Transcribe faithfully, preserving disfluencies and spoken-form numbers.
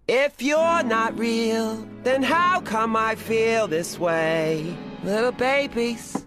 If you're not real, then how come I feel this way? Little babies